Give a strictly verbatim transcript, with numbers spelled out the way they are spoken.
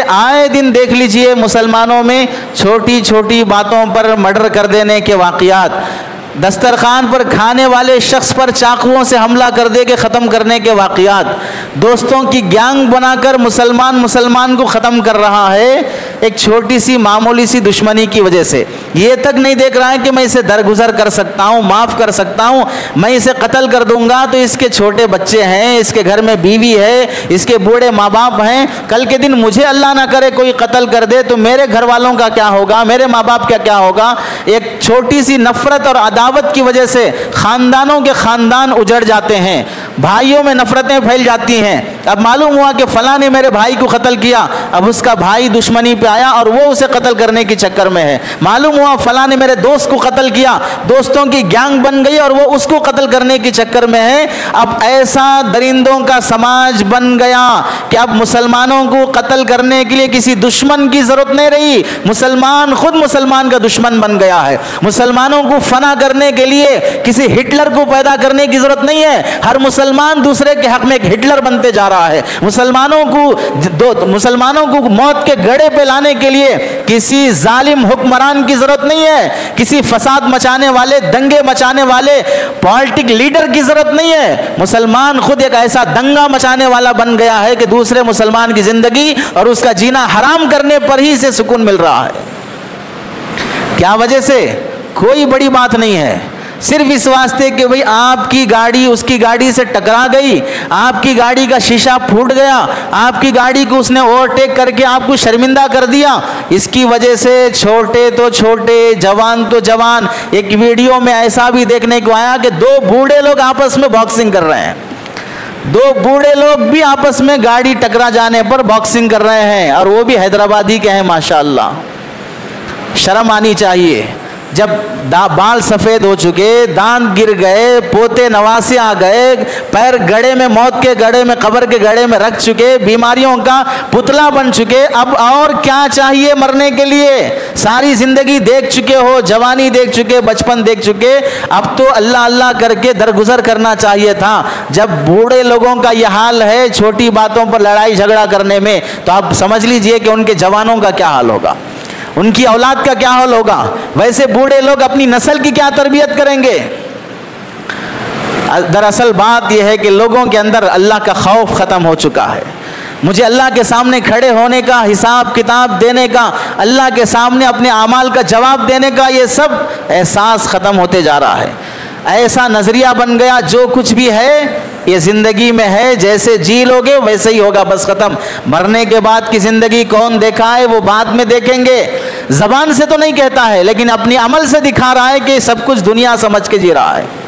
आए दिन देख लीजिए मुसलमानों में छोटी छोटी बातों पर मर्डर कर देने के वाक़यात, दस्तरखान पर खाने वाले शख्स पर चाकुओं से हमला कर दे के ख़त्म करने के वाक़यात, दोस्तों की गैंग बनाकर मुसलमान मुसलमान को ख़त्म कर रहा है एक छोटी सी मामूली सी दुश्मनी की वजह से। ये तक नहीं देख रहा है कि मैं इसे दरगुजर कर सकता हूँ, माफ़ कर सकता हूँ, मैं इसे कत्ल कर दूंगा तो इसके छोटे बच्चे हैं, इसके घर में बीवी है, इसके बूढ़े माँ बाप हैं, कल के दिन मुझे अल्लाह ना करे कोई कत्ल कर दे तो मेरे घर वालों का क्या होगा, मेरे माँ बाप का क्या होगा। एक छोटी सी नफ़रत और अदावत की वजह से ख़ानदानों के ख़ानदान उजड़ जाते हैं, भाइयों में नफ़रतें फैल जाती हैं। अब मालूम हुआ कि फ़लाँ ने मेरे भाई को कत्ल किया, अब उसका भाई दुश्मनी पे आया और वो उसे कत्ल करने के चक्कर में है। मालूम हुआ फ़लाँ ने मेरे दोस्त को कत्ल किया, दोस्तों की गैंग बन गई और वो उसको कत्ल करने के चक्कर में है। अब ऐसा दरिंदों का समाज बन गया कि अब मुसलमानों को कत्ल करने के लिए किसी दुश्मन की ज़रूरत नहीं रही, मुसलमान खुद मुसलमान का दुश्मन बन गया है। मुसलमानों को फना करने के लिए किसी हिटलर को पैदा करने की ज़रूरत नहीं है, हर मुसलमान दूसरे के हक़ में एक हिटलर बनते जा रहा है। मुसलमानों को दो मुसलमानों को मौत के गड़े पे लाने के लिए किसी जालिम हुक्मरान की ज़रूरत नहीं है, किसी फसाद मचाने वाले, दंगे मचाने वाले पॉलिटिक लीडर की ज़रूरत नहीं है। मुसलमान खुद एक ऐसा दंगा मचाने वाला बन गया है कि दूसरे मुसलमान की ज़िंदगी और उसका जीना हराम करने पर ही इसे सुकून मिल रहा है। क्या वजह से? कोई बड़ी बात नहीं है, सिर्फ इस वास्ते कि भाई आपकी गाड़ी उसकी गाड़ी से टकरा गई, आपकी गाड़ी का शीशा फूट गया, आपकी गाड़ी को उसने ओवरटेक करके आपको शर्मिंदा कर दिया। इसकी वजह से छोटे तो छोटे, जवान तो जवान, एक वीडियो में ऐसा भी देखने को आया कि दो बूढ़े लोग आपस में बॉक्सिंग कर रहे हैं, दो बूढ़े लोग भी आपस में गाड़ी टकरा जाने पर बॉक्सिंग कर रहे हैं, और वो भी हैदराबादी के हैं माशाअल्लाह। शर्म आनी चाहिए। जब बाल सफ़ेद हो चुके, दांत गिर गए, पोते नवासे आ गए, पैर गड़े में, मौत के गड़े में, कब्र के गड़े में रख चुके, बीमारियों का पुतला बन चुके, अब और क्या चाहिए मरने के लिए? सारी ज़िंदगी देख चुके हो, जवानी देख चुके, बचपन देख चुके, अब तो अल्लाह अल्लाह करके दरगुजर करना चाहिए था। जब बूढ़े लोगों का यह हाल है छोटी बातों पर लड़ाई झगड़ा करने में, तो आप समझ लीजिए कि उनके जवानों का क्या हाल होगा, उनकी औलाद का क्या हाल होगा। वैसे बूढ़े लोग अपनी नस्ल की क्या तरबियत करेंगे? दरअसल बात यह है कि लोगों के अंदर अल्लाह का खौफ ख़त्म हो चुका है। मुझे अल्लाह के सामने खड़े होने का, हिसाब किताब देने का, अल्लाह के सामने अपने आमाल का जवाब देने का, ये सब एहसास ख़त्म होते जा रहा है। ऐसा नज़रिया बन गया जो कुछ भी है ये ज़िंदगी में है, जैसे जी लोगे वैसे ही होगा, बस ख़त्म। मरने के बाद की ज़िंदगी कौन देखा है वो बाद में देखेंगे। ज़बान से तो नहीं कहता है लेकिन अपनी अमल से दिखा रहा है कि सब कुछ दुनिया समझ के जी रहा है।